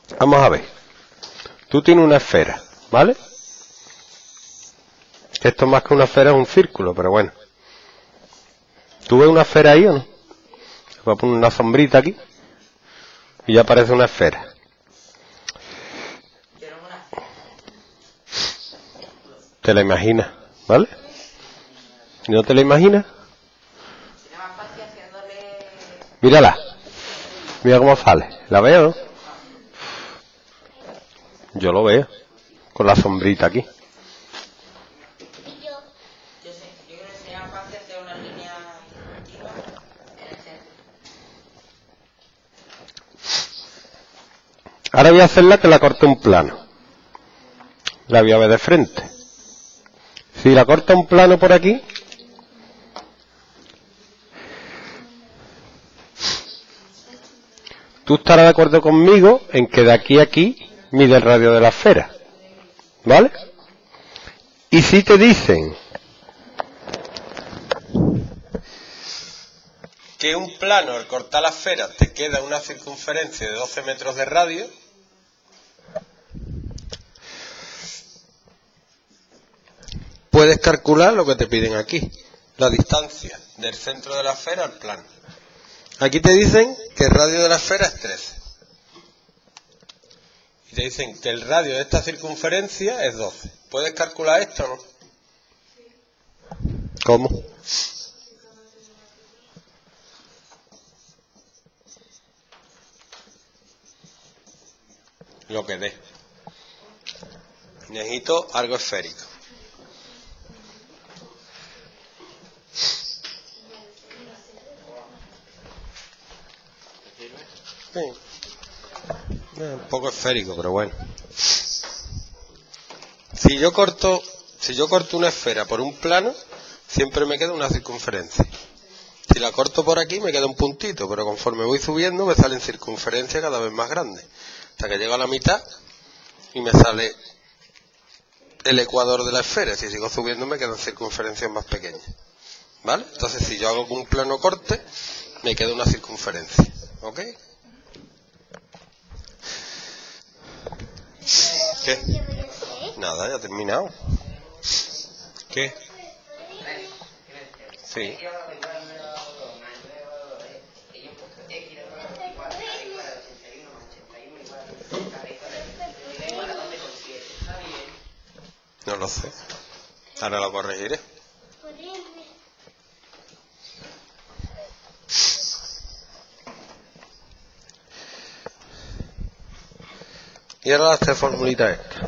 Vamos a ver. Tú tienes una esfera, ¿vale? Esto más que una esfera es un círculo, pero bueno. ¿Tú ves una esfera ahí o no? Voy a poner una sombrita aquí y ya parece una esfera. Te la imaginas, ¿vale? ¿Y no te la imaginas? Mírala. Mira cómo sale. ¿La veo, no? Yo lo veo. Con la sombrita aquí. Ahora voy a hacerla que la corte un plano. La voy a ver de frente. Si la corta un plano por aquí, tú estarás de acuerdo conmigo en que de aquí a aquí mide el radio de la esfera, ¿vale? Y si te dicen que un plano al cortar la esfera te queda una circunferencia de 12 metros de radio, puedes calcular lo que te piden aquí, la distancia del centro de la esfera al plano. Aquí te dicen que el radio de la esfera es 13. Y te dicen que el radio de esta circunferencia es 12. ¿Puedes calcular esto o no? ¿Cómo? Lo que dé. Necesito algo esférico. Sí. Un poco esférico, pero bueno. Si yo corto una esfera por un plano, siempre me queda una circunferencia. Si la corto por aquí, me queda un puntito, pero conforme voy subiendo, me salen circunferencias cada vez más grandes. Hasta que llego a la mitad y me sale el ecuador de la esfera. Si sigo subiendo, me quedan circunferencias más pequeñas. ¿Vale? Entonces, si yo hago un plano corte, me queda una circunferencia. ¿Ok? ¿Qué? Nada, ya he terminado. ¿Qué? Sí. No lo sé. Ahora lo corregiré. Y ahora esta formulita esta.